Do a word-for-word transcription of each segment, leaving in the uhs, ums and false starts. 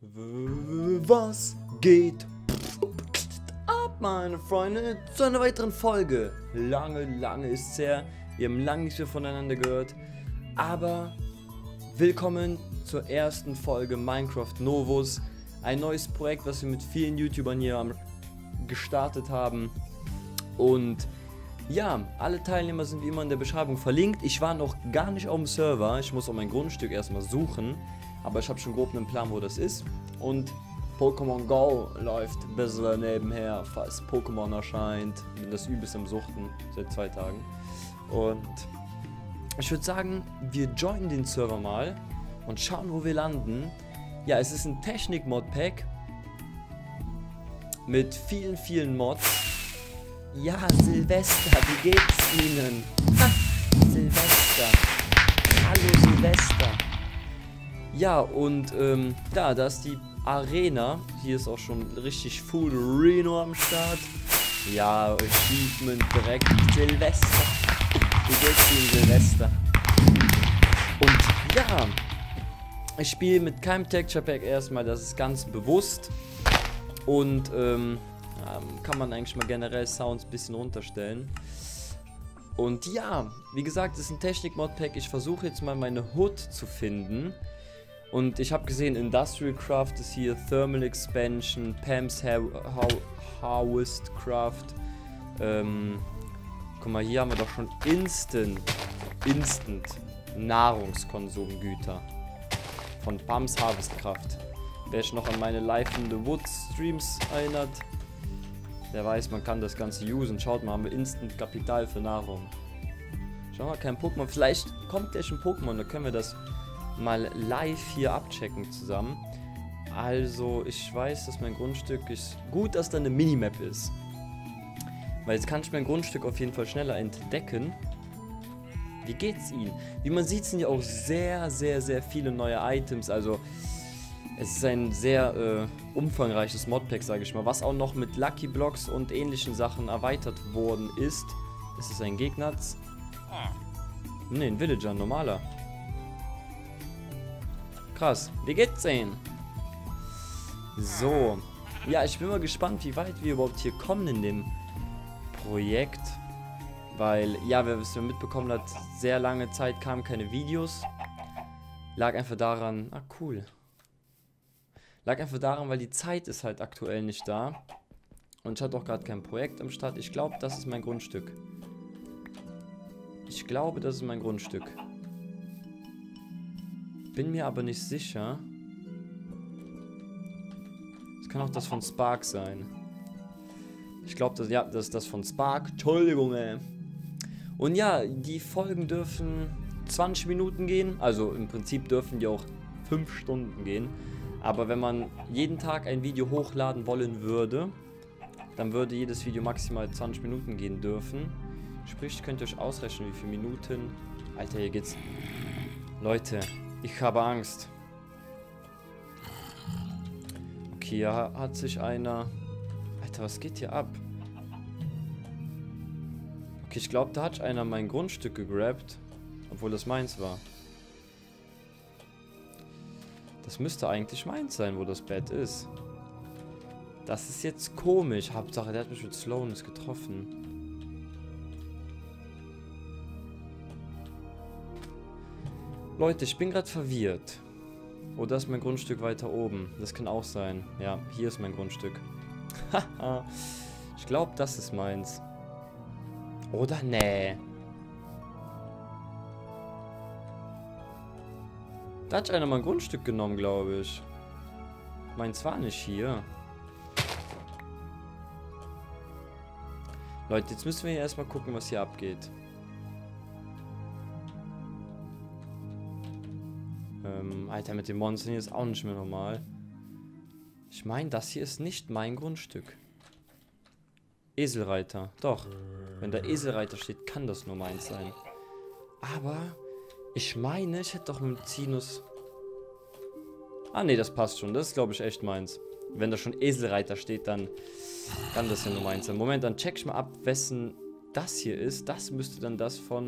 Was geht ab, meine Freunde, zu einer weiteren Folge? Lange, lange ist es her, wir haben lange nicht mehr voneinander gehört, aber willkommen zur ersten Folge Minecraft Novus, ein neues Projekt, was wir mit vielen YouTubern hier gestartet haben. Und ja, alle Teilnehmer sind wie immer in der Beschreibung verlinkt. Ich war noch gar nicht auf dem Server, ich muss auch mein Grundstück erstmal suchen. Aber ich habe schon grob einen Plan, wo das ist. Und Pokémon Go läuft ein bisschen nebenher, falls Pokémon erscheint. Ich bin das übelst am Suchten seit zwei Tagen. Und ich würde sagen, wir joinen den Server mal und schauen, wo wir landen. Ja, es ist ein Technik-Mod-Pack mit vielen, vielen Mods. Ja, Silvester, wie geht's Ihnen? Ha, Silvester. Hallo Silvester. Ja, und ähm, da, da ist die Arena. Hier ist auch schon richtig Full Reno am Start. Ja, Achievement direkt. Silvester. Wie geht's Ihnen, Silvester? Und ja, ich spiele mit keinem Texture Pack erstmal, das ist ganz bewusst. Und ähm, kann man eigentlich mal generell Sounds ein bisschen runterstellen. Und ja, wie gesagt, es ist ein Technik-Mod-Pack. Ich versuche jetzt mal meine Hood zu finden. Und ich habe gesehen, Industrial Craft ist hier, Thermal Expansion, Pam's Harvest Craft. Ähm, guck mal, hier haben wir doch schon Instant, Instant Nahrungskonsumgüter von Pam's Harvest Craft. Wer sich noch an meine Life in the Woods Streams erinnert, der weiß, man kann das Ganze usen. Schaut mal, haben wir Instant Kapital für Nahrung. Schau mal, kein Pokémon. Vielleicht kommt gleich ein Pokémon, da können wir das mal live hier abchecken zusammen. Also, ich weiß, dass mein Grundstück ist. Gut, dass da eine Minimap ist. Weil jetzt kann ich mein Grundstück auf jeden Fall schneller entdecken. Wie geht's Ihnen? Wie man sieht, sind ja auch sehr, sehr, sehr viele neue Items. Also, es ist ein sehr äh, umfangreiches Modpack, sage ich mal. Was auch noch mit Lucky Blocks und ähnlichen Sachen erweitert worden ist. Ist es ein Gegner? Ne, ein Villager, ein normaler. Krass, wie geht's Ihnen? So, ja, ich bin mal gespannt, wie weit wir überhaupt hier kommen in dem Projekt. Weil, ja, wer es mitbekommen hat, sehr lange Zeit kamen keine Videos. Lag einfach daran, ah cool. Lag einfach daran, weil die Zeit ist halt aktuell nicht da. Und ich hatte auch gerade kein Projekt am Start. Ich glaube, das ist mein Grundstück. Ich glaube, das ist mein Grundstück. Bin mir aber nicht sicher. Es kann auch das von Spark sein. Ich glaube, das, ja, das ist das von Spark. Entschuldigung, ey. Und ja, die Folgen dürfen zwanzig Minuten gehen. Also im Prinzip dürfen die auch fünf Stunden gehen. Aber wenn man jeden Tag ein Video hochladen wollen würde, dann würde jedes Video maximal zwanzig Minuten gehen dürfen. Sprich, könnt ihr euch ausrechnen, wie viele Minuten. Alter, hier geht's. Leute, ich habe Angst. Okay, hier hat sich einer... Alter, was geht hier ab? Okay, ich glaube, da hat einer mein Grundstück gegrabt, obwohl das meins war. Das müsste eigentlich meins sein, wo das Bett ist. Das ist jetzt komisch. Hauptsache, der hat mich mit Slowness getroffen. Leute, ich bin gerade verwirrt. Oder ist mein Grundstück weiter oben? Das kann auch sein. Ja, hier ist mein Grundstück. Haha. Ich glaube, das ist meins. Oder nee. Da hat einer mein Grundstück genommen, glaube ich. Meins war nicht hier. Leute, jetzt müssen wir hier erstmal gucken, was hier abgeht. Ähm, Alter, mit den Monstern hier ist auch nicht mehr normal. Ich meine, das hier ist nicht mein Grundstück. Eselreiter. Doch. Wenn da Eselreiter steht, kann das nur meins sein. Aber... Ich meine, ich hätte doch mit Sinus... Ah, ne, das passt schon. Das ist, glaube ich, echt meins. Wenn da schon Eselreiter steht, dann kann das ja nur meins sein. Moment, dann check ich mal ab, wessen das hier ist. Das müsste dann das von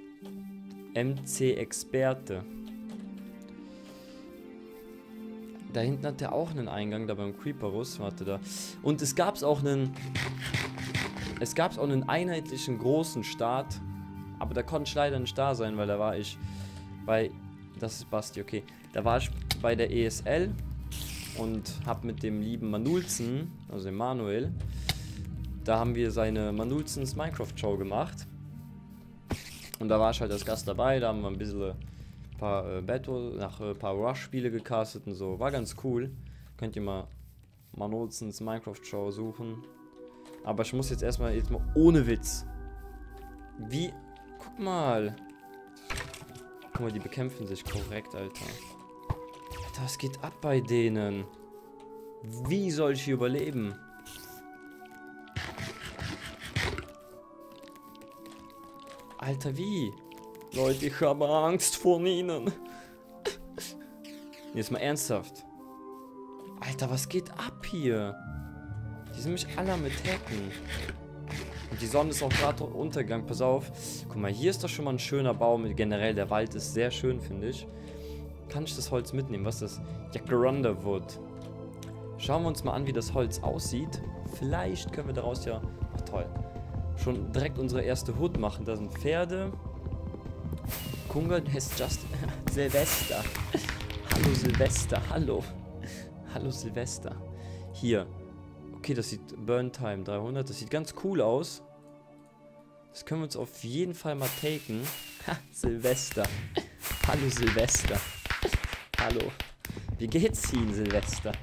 M C Experte. Da hinten hat der auch einen Eingang, da beim Creeperus, warte da. Und es gab's auch einen... Es gab's auch einen einheitlichen großen Start. Aber da konnte ich leider nicht da sein, weil da war ich bei... Das ist Basti, okay. Da war ich bei der E S L und hab mit dem lieben Manulzen, also dem Manuel, da haben wir seine Manulzens Minecraft-Show gemacht. Und da war ich halt als Gast dabei, da haben wir ein bisschen ein paar äh, Battle, nach ein äh, paar Rush-Spiele gecastet und so. War ganz cool. Könnt ihr mal Manulzens Minecraft-Show suchen. Aber ich muss jetzt erstmal, jetzt mal ohne Witz. Wie? Guck mal. Guck mal, die bekämpfen sich korrekt, Alter. Alter, was geht ab bei denen? Wie soll ich hier überleben? Alter, wie? Leute, ich habe Angst vor ihnen. Jetzt mal ernsthaft. Alter, was geht ab hier? Die sind mich alle am Attacken. Und die Sonne ist auch gerade untergegangen. Pass auf. Guck mal, hier ist doch schon mal ein schöner Baum. Generell, der Wald ist sehr schön, finde ich. Kann ich das Holz mitnehmen? Was ist das? Jacaranda Wood. Schauen wir uns mal an, wie das Holz aussieht. Vielleicht können wir daraus ja... Ach, toll. Schon direkt unsere erste Hut machen. Da sind Pferde. Kunga has just... Silvester. Hallo Silvester, hallo. Hallo Silvester. Hier. Okay, das sieht... Burn Time dreihundert. Das sieht ganz cool aus. Das können wir uns auf jeden Fall mal taken. Ha, Silvester. Hallo Silvester. Hallo. Wie geht's Ihnen, Silvester?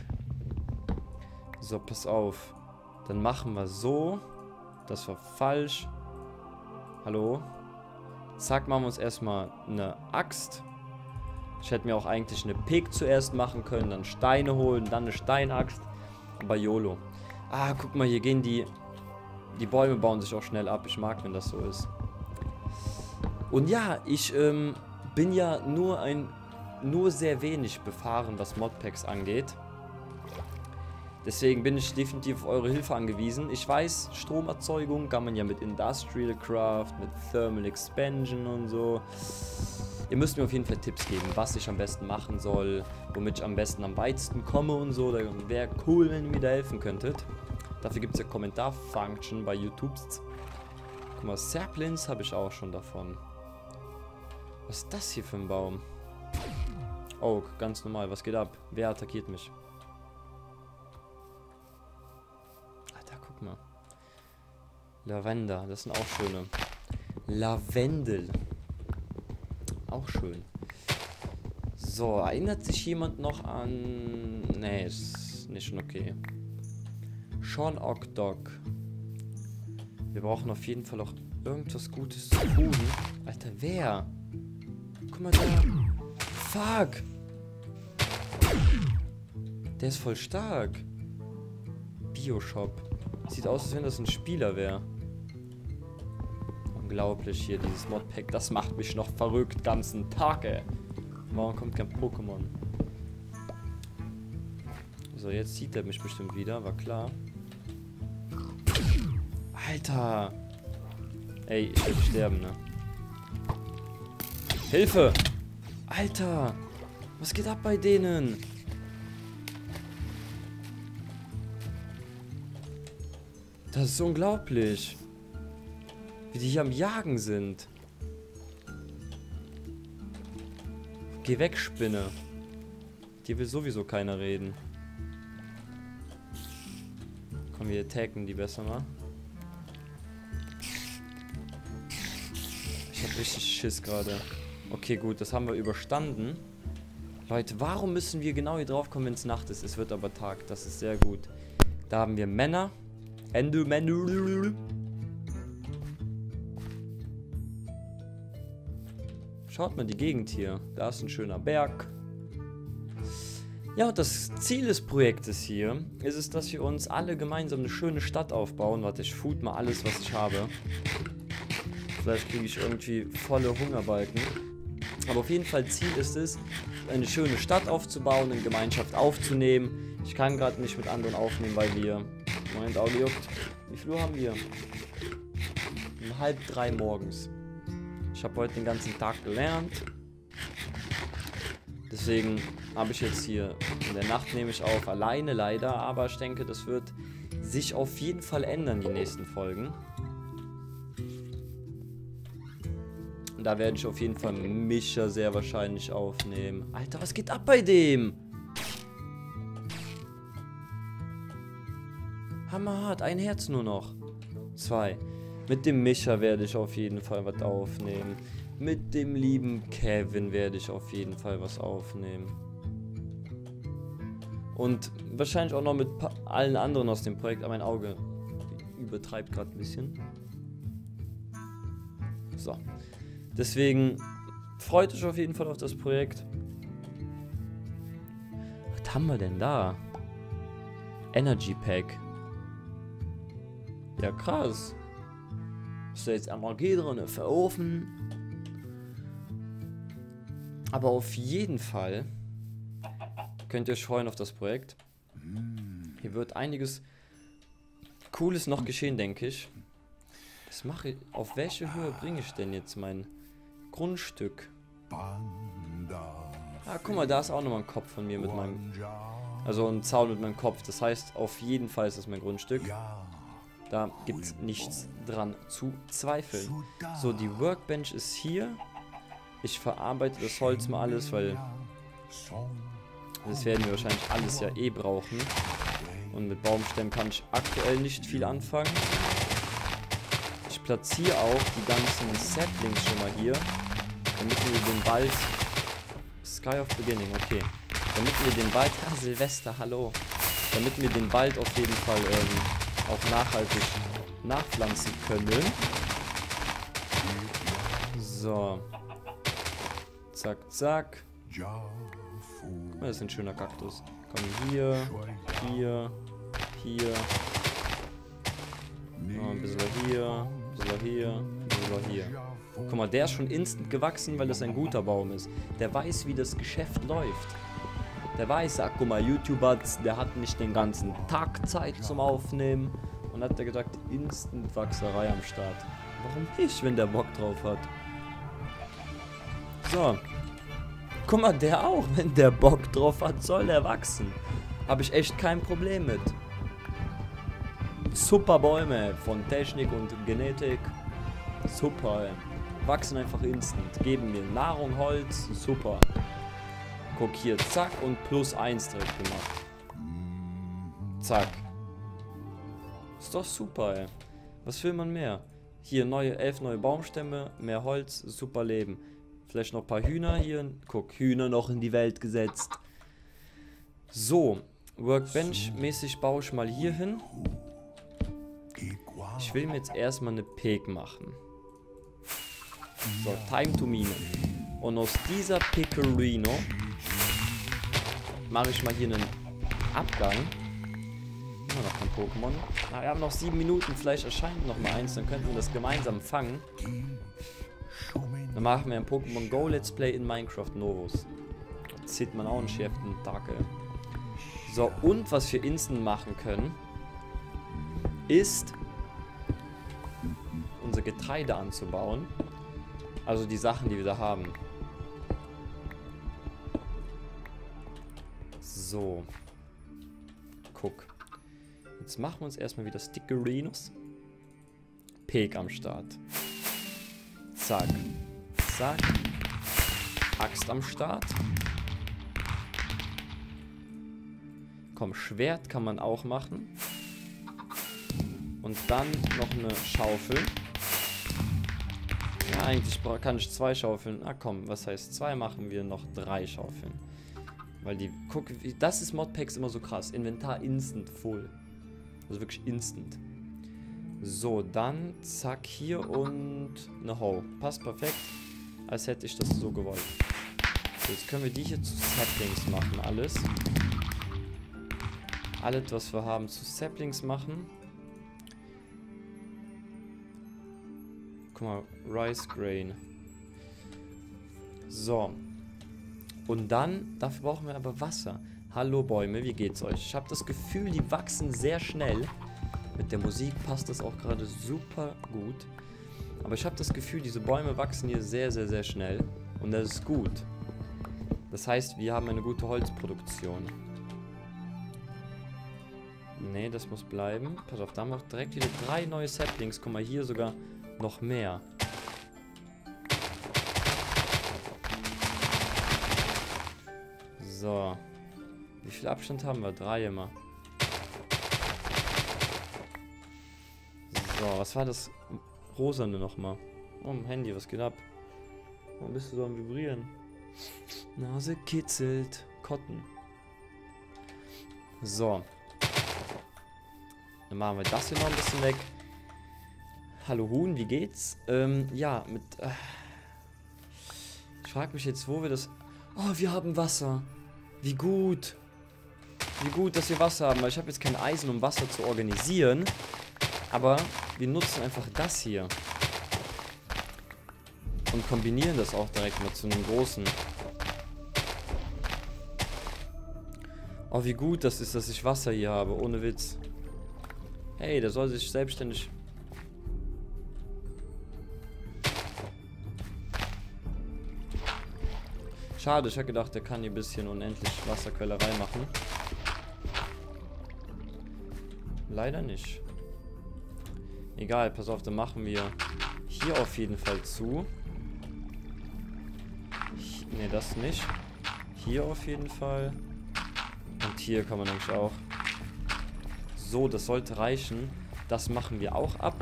So, pass auf. Dann machen wir so... Das war falsch. Hallo? Zack, machen wir uns erstmal eine Axt. Ich hätte mir auch eigentlich eine Pick zuerst machen können, dann Steine holen, dann eine Steinaxt. Aber YOLO. Ah, guck mal, hier gehen die... Die Bäume bauen sich auch schnell ab. Ich mag, wenn das so ist. Und ja, ich ähm, bin ja nur ein... Nur sehr wenig befahren, was Modpacks angeht. Deswegen bin ich definitiv auf eure Hilfe angewiesen. Ich weiß, Stromerzeugung kann man ja mit Industrial Craft, mit Thermal Expansion und so. Ihr müsst mir auf jeden Fall Tipps geben, was ich am besten machen soll, womit ich am besten am weitesten komme und so. Da wäre cool, wenn ihr mir da helfen könntet. Dafür gibt es ja Kommentar-Function bei YouTube. Guck mal, Saplings habe ich auch schon davon. Was ist das hier für ein Baum? Oh, ganz normal. Was geht ab? Wer attackiert mich? Mal. Lavender, das sind auch schöne. Lavendel. Auch schön. So, erinnert sich jemand noch an... Nee, ist nicht schon okay. Sean Ockdog. Wir brauchen auf jeden Fall auch irgendwas Gutes zu tun. Alter, wer? Guck mal da. Fuck. Der ist voll stark. Bioshop. Sieht aus, als wenn das ein Spieler wäre. Unglaublich hier, dieses Modpack. Das macht mich noch verrückt, ganzen Tag, ey. Warum kommt kein Pokémon? So, jetzt sieht er mich bestimmt wieder, war klar. Alter! Ey, ich werde sterben, ne? Hilfe! Alter! Was geht ab bei denen? Das ist unglaublich. Wie die hier am Jagen sind. Geh weg, Spinne. Dir will sowieso keiner reden. Komm, wir attacken die besser mal. Ich hab richtig Schiss gerade. Okay, gut, das haben wir überstanden. Leute, warum müssen wir genau hier drauf kommen, wenn es Nacht ist? Es wird aber Tag, das ist sehr gut. Da haben wir Männer. Enderman. Schaut mal die Gegend hier. Da ist ein schöner Berg. Ja, und das Ziel des Projektes hier ist es, dass wir uns alle gemeinsam eine schöne Stadt aufbauen. Warte, ich food mal alles, was ich habe. Vielleicht kriege ich irgendwie volle Hungerbalken. Aber auf jeden Fall Ziel ist es, eine schöne Stadt aufzubauen, eine Gemeinschaft aufzunehmen. Ich kann gerade nicht mit anderen aufnehmen, weil wir... Moment, Auge juckt. Wie viel Uhr haben wir? Um halb drei morgens. Ich habe heute den ganzen Tag gelernt. Deswegen habe ich jetzt hier, in der Nacht nehme ich auf, alleine leider, aber ich denke, das wird sich auf jeden Fall ändern, die nächsten Folgen. Und da werde ich auf jeden Fall Micha sehr wahrscheinlich aufnehmen. Alter, was geht ab bei dem? Hammerhart, ein Herz nur noch. Zwei. Mit dem Micha werde ich auf jeden Fall was aufnehmen. Mit dem lieben Kevin werde ich auf jeden Fall was aufnehmen. Und wahrscheinlich auch noch mit allen anderen aus dem Projekt. Aber mein Auge übertreibt gerade ein bisschen. So. Deswegen freut euch auf jeden Fall auf das Projekt. Was haben wir denn da? Energy Pack. Ja, krass. Ist da jetzt M A G drin, für Ofen. Aber auf jeden Fall könnt ihr euch freuen auf das Projekt. Hier wird einiges Cooles noch geschehen, denke ich. Was mache ich? Auf welche Höhe bringe ich denn jetzt mein Grundstück? Ah, guck mal, da ist auch nochmal ein Kopf von mir mit meinem... Also ein Zaun mit meinem Kopf. Das heißt, auf jeden Fall ist das mein Grundstück. Da gibt es nichts dran zu zweifeln. So, die Workbench ist hier. Ich verarbeite das Holz mal alles, weil das werden wir wahrscheinlich alles ja eh brauchen. Und mit Baumstämmen kann ich aktuell nicht viel anfangen. Ich platziere auch die ganzen Saplings schon mal hier, damit wir den Wald... Sky of Beginning, okay. Damit wir den Wald... Ah, Silvester, hallo. Damit wir den Wald auf jeden Fall ähm, auch nachhaltig nachpflanzen können. So. Zack, zack. Das ist ein schöner Kaktus. Komm, hier, hier, hier. Oh, ein bisschen hier, ein bisschen hier, ein bisschen hier. Guck mal, der ist schon instant gewachsen, weil das ein guter Baum ist. Der weiß, wie das Geschäft läuft. Der weiß, ach guck mal, YouTuber, der hat nicht den ganzen Tag Zeit zum Aufnehmen. Und hat der gesagt, instant Wachserei am Start. Warum nicht, wenn der Bock drauf hat? So. Guck mal, der auch, wenn der Bock drauf hat, soll der wachsen. Habe ich echt kein Problem mit. Super Bäume von Technik und Genetik. Super, ey. Wachsen einfach instant. Geben mir Nahrung, Holz. Super. Guck hier, zack und plus eins direkt gemacht. Zack. Ist doch super, ey. Was will man mehr? Hier neue, elf neue Baumstämme, mehr Holz, super Leben. Vielleicht noch ein paar Hühner hier. Guck, Hühner noch in die Welt gesetzt. So, Workbench-mäßig baue ich mal hier hin. Ich will mir jetzt erstmal eine Pig machen. So, Time to Mine. Und aus dieser Pecorino mache ich mal hier einen Abgang. Immer noch kein Pokémon. Na, wir haben noch sieben Minuten, vielleicht erscheint noch mal eins, dann könnten wir das gemeinsam fangen. Dann machen wir ein Pokémon Go Let's Play in Minecraft Novus. Das sieht man auch einen schärften Tag, ey. So, und was wir instant machen können, ist unser Getreide anzubauen. Also die Sachen, die wir da haben. So. Guck. Jetzt machen wir uns erstmal wieder Stickerinos. Pig am Start. Zack. Zack. Axt am Start. Komm, Schwert kann man auch machen. Und dann noch eine Schaufel. Ja, eigentlich kann ich zwei Schaufeln. Ah komm, was heißt zwei? Machen wir noch drei Schaufeln. Weil die, guck, das ist Modpacks immer so krass. Inventar instant full. Also wirklich instant. So, dann zack hier und eine Hoe. Passt perfekt. Als hätte ich das so gewollt. So, jetzt können wir die hier zu Saplings machen, alles. Alles, was wir haben, zu Saplings machen. Guck mal, Rice Grain. So. Und dann, dafür brauchen wir aber Wasser. Hallo Bäume, wie geht's euch? Ich habe das Gefühl, die wachsen sehr schnell. Mit der Musik passt das auch gerade super gut. Aber ich habe das Gefühl, diese Bäume wachsen hier sehr, sehr, sehr schnell. Und das ist gut. Das heißt, wir haben eine gute Holzproduktion. Ne, das muss bleiben. Pass auf, da haben wir auch direkt wieder drei neue Saplings. Guck mal, hier sogar noch mehr. So. Wie viel Abstand haben wir? Drei immer. So, was war das Rosane nochmal? Oh, mein Handy, was geht ab? Warum bist du so am Vibrieren? Nase kitzelt. Cotton. So. Dann machen wir das hier noch ein bisschen weg. Hallo Huhn, wie geht's? Ähm, ja, mit... Äh, ich frage mich jetzt, wo wir das... Oh, wir haben Wasser. Wie gut. Wie gut, dass wir Wasser haben, weil ich habe jetzt kein Eisen, um Wasser zu organisieren. Aber wir nutzen einfach das hier. Und kombinieren das auch direkt mit zu einem großen. Oh, wie gut das ist, dass ich Wasser hier habe, ohne Witz. Hey, der soll sich selbstständig... Schade, ich habe gedacht, der kann hier ein bisschen unendlich Wasserquellerei machen. Leider nicht. Egal, pass auf, dann machen wir hier auf jeden Fall zu. Ne, das nicht. Hier auf jeden Fall. Und hier kann man eigentlich auch. So, das sollte reichen. Das machen wir auch ab.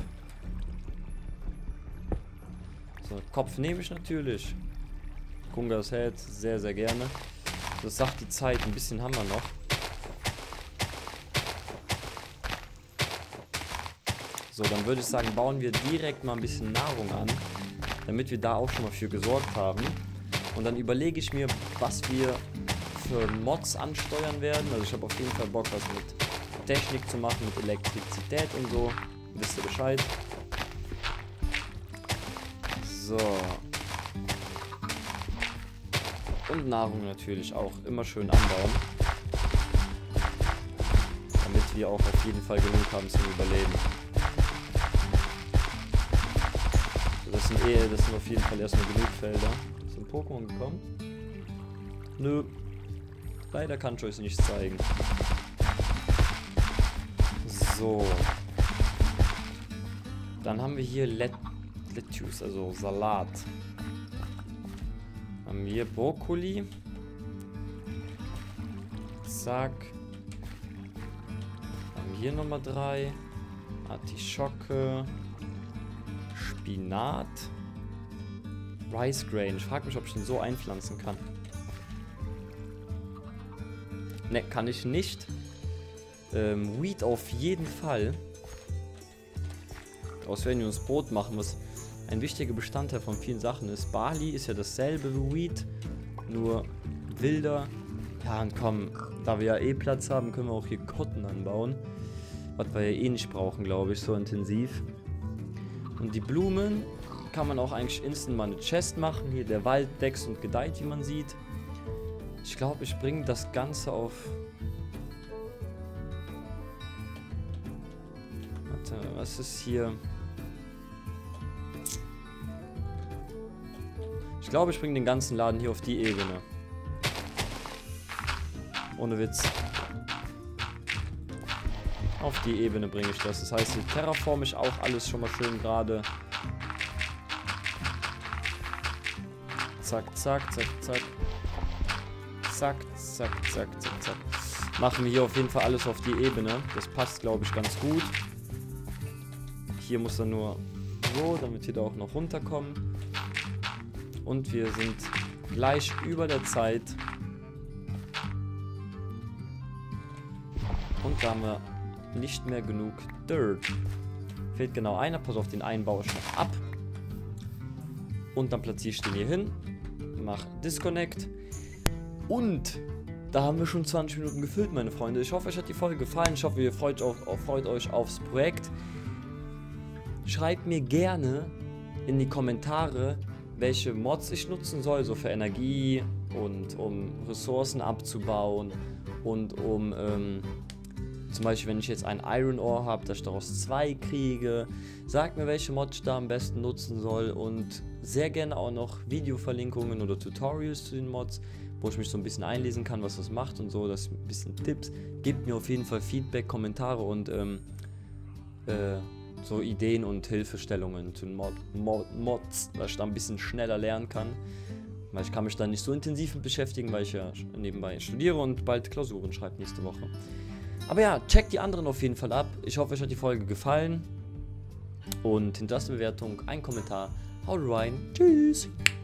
So, Kopf nehme ich natürlich. Kungas hält sehr, sehr gerne. Das sagt die Zeit. Ein bisschen haben wir noch. So, dann würde ich sagen, bauen wir direkt mal ein bisschen Nahrung an. Damit wir da auch schon mal für gesorgt haben. Und dann überlege ich mir, was wir für Mods ansteuern werden. Also ich habe auf jeden Fall Bock, was mit Technik zu machen, mit Elektrizität und so. Wisst ihr Bescheid. So. Und Nahrung natürlich auch. Immer schön anbauen. Damit wir auch auf jeden Fall genug haben zum Überleben. So, das sind eh, das sind auf jeden Fall erstmal genug Felder. Ist ein Pokémon gekommen? Nö. Leider kann ich euch nichts zeigen. So. Dann haben wir hier Let Lettuce, also Salat. Haben wir Brokkoli. Zack. Haben hier nochmal drei. Artischocke. Spinat. Rice Grain. Ich frage mich, ob ich den so einpflanzen kann. Ne, kann ich nicht. Ähm, Wheat auf jeden Fall. Daraus werden wir uns Brot machen, was ein wichtiger Bestandteil von vielen Sachen ist. Barley ist ja dasselbe wie Wheat, nur wilder. Ja, und komm, da wir ja eh Platz haben, können wir auch hier Cotton anbauen. Was wir ja eh nicht brauchen, glaube ich, so intensiv. Und die Blumen kann man auch eigentlich instant mal eine Chest machen. Hier der Wald wächst und gedeiht, wie man sieht. Ich glaube, ich bringe das Ganze auf... Warte, was ist hier... Ich glaube, ich bringe den ganzen Laden hier auf die Ebene. Ohne Witz. Auf die Ebene bringe ich das. Das heißt, hier terraform ich auch alles schon mal schön gerade. Zack, zack, zack, zack. Zack, zack, zack, zack, zack. Machen wir hier auf jeden Fall alles auf die Ebene. Das passt, glaube ich, ganz gut. Hier muss dann nur so, damit wir da auch noch runterkommen. Und wir sind gleich über der Zeit. Und da haben wir nicht mehr genug Dirt. Fehlt genau einer. Pass auf, den einen baue ich noch ab. Und dann platziere ich den hier hin. Mach Disconnect. Und da haben wir schon zwanzig Minuten gefüllt, meine Freunde. Ich hoffe, euch hat die Folge gefallen. Ich hoffe, ihr freut, auf, freut euch aufs Projekt. Schreibt mir gerne in die Kommentare, welche Mods ich nutzen soll, so für Energie und um Ressourcen abzubauen und um ähm, zum Beispiel, wenn ich jetzt ein Iron Ore habe, dass ich daraus zwei kriege. Sagt mir, welche Mods ich da am besten nutzen soll und sehr gerne auch noch Videoverlinkungen oder Tutorials zu den Mods, wo ich mich so ein bisschen einlesen kann, was das macht und so, das ein bisschen Tipps. Gebt mir auf jeden Fall Feedback, Kommentare und ähm, äh, so Ideen und Hilfestellungen zu Mod, Mod, Mods, dass ich da ein bisschen schneller lernen kann. Weil ich kann mich da nicht so intensiv mit beschäftigen, weil ich ja nebenbei studiere und bald Klausuren schreibe nächste Woche. Aber ja, checkt die anderen auf jeden Fall ab. Ich hoffe, euch hat die Folge gefallen. Und hinterlasst eine Bewertung, einen Kommentar. Haut rein. Tschüss.